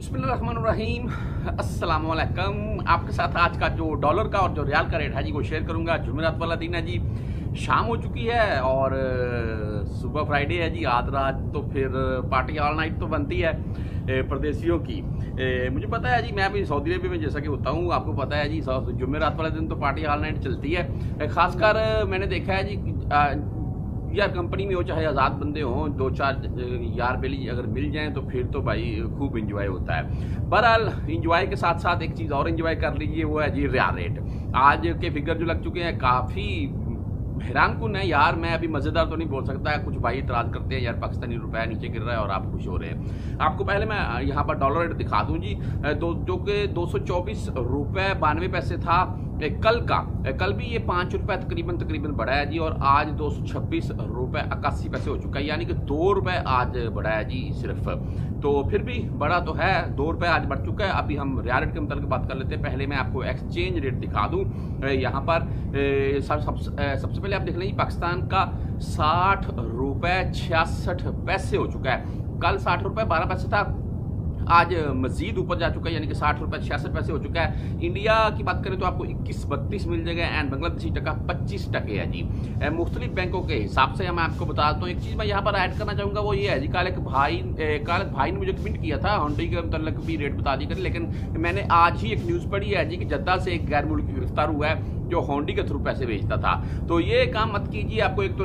बिस्मिल्लाहिर्रहमानिर्रहीम, अस्सलाम वालेकुम। आपके साथ आज का जो डॉलर का और जो रियाल का रेट है जी वो शेयर करूंगा। जुमेरात वाला दिन है जी, शाम हो चुकी है और सुबह फ्राइडे है जी। आज रात तो फिर पार्टी ऑल नाइट तो बनती है परदेशियों की। मुझे पता है जी, मैं अभी सऊदी अरब में जैसा कि होता हूँ, आपको पता है जी जुमेरात वाले दिन तो पार्टी ऑल नाइट चलती है। खासकर मैंने देखा है जी, यार कंपनी में हो चाहे आज़ाद बंदे हों, दो चार यार बेली अगर मिल जाएं तो फिर तो भाई खूब इंजॉय होता है। बहरहाल इंजॉय के साथ साथ एक चीज़ और इंजॉय कर लीजिए, वो है जी रियाल रेट। आज के फिगर जो लग चुके हैं काफ़ी हैरान कुन है यार। मैं अभी मज़ेदार तो नहीं बोल सकता, कुछ भाई इतराज़ करते हैं यार पाकिस्तानी रुपया नीचे गिर रहा है और आप खुश हो रहे हैं। आपको पहले मैं यहाँ पर डॉलर रेट दिखा दूँ जी, जो कि 224 रुपये 92 पैसे था कल का। कल भी ये 5 रुपये तकरीबन बढ़ा है जी, और आज 226 रुपये 81 पैसे हो चुका है, यानी कि 2 रुपये आज बढ़ा है जी सिर्फ। तो फिर भी बड़ा तो है, 2 रुपये आज बढ़ चुका है। अभी हम रियाल रेट के मतलब बात कर लेते हैं। पहले मैं आपको एक्सचेंज रेट दिखा दूं यहाँ पर। सबसे पहले आप देख लें पाकिस्तान का 60 रुपये 66 पैसे हो चुका है। कल 60 रुपये 12 पैसे था, आज मजीद ऊपर जा चुका है, यानी कि 60 रुपये 66 पैसे हो चुका है। इंडिया की बात करें तो आपको 21-32 मिल जाएगा एंड बांग्लादेशी टका 25 टके है जी। मुख्तलिफ बैंकों के हिसाब से मैं आपको बता देता हूँ। एक चीज़ मैं यहाँ पर ऐड करना चाहूँगा, वो ये है जी, कल एक भाई ने मुझे कमेंट किया था होंडी के मतलब भी रेट बता दी कर, लेकिन मैंने आज ही एक न्यूज़ पढ़ी है जी कि जद्दा से एक गैर मुल्की गिरफ्तार हुआ है जो होंडी के थ्रू पैसे भेजता था। तो ये काम मत कीजिए, आपको एक तो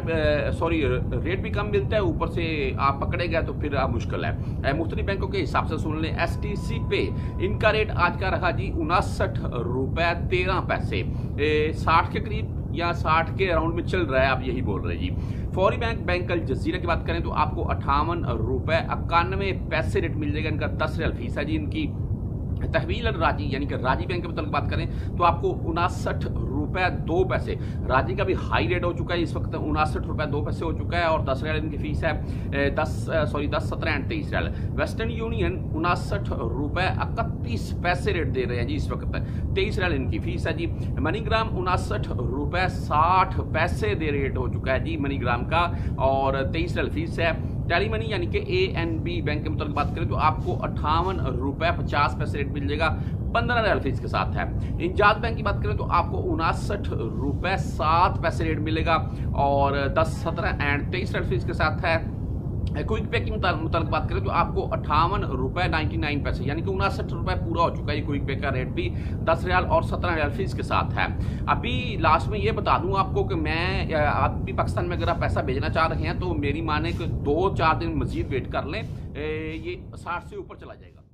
रेट भी कम मिलता है, ऊपर से आप पकड़े गए तो फिर आप मुश्किल है। मुख्तलिफ बैंकों के हिसाब से सुन लें। STC पे इनका रेट आज का रखा जी 59 रुपये 13 पैसे, 60 के करीब या 60 के अराउंड में चल रहा है, आप यही बोल रहे हैं जी। फौरी बैंक अल जजीरा की बात करें तो आपको 58 रुपये 91 पैसे रेट मिल जाएगा। इनका 10 रियाल फीस है जी। इनकी तहवील राजी यानी कि राजी बैंक के मतलब बात करें तो आपको 59 रुपये 2 पैसे। राजी का भी हाई रेट हो चुका है इस वक्त, 59 रुपये 2 पैसे हो चुका है, और 10 रियाल इनकी फीस है। 10, 17 एंड 23 रियाल। वेस्टर्न यूनियन 59 रुपये 31 पैसे रेट दे रहे हैं जी इस वक्त, 23 रियाल इनकी फीस है जी। मनीग्राम 59 रुपये 60 पैसे दे रेट हो चुका है जी मनीग्राम का, और 23 रियाल फीस है। टेली मनी यानी कि ANB बैंक के मतलब बात करें तो आपको 58 रुपये 50 पैसे रेट मिल जाएगा, 15 रियाल फीस के साथ है। इंजाज बैंक की बात करें तो आपको 59 रुपये 7 पैसे रेट मिलेगा, और 10, 17 एंड 23 रियाल फीस के साथ है। क्विक पे की मुताबिक बात करें तो आपको 58 रुपये 99 पैसे, यानी कि 59 रुपये पूरा हो चुका है। क्विक पे का रेट भी 10 रियाल और 17 रियाल फीस के साथ है। अभी लास्ट में ये बता दूं आपको कि मैं आप भी पाकिस्तान में अगर आप पैसा भेजना चाह रहे हैं तो मेरी माने कि 2-4 दिन मजीद वेट कर लें, ये 60 से ऊपर चला जाएगा।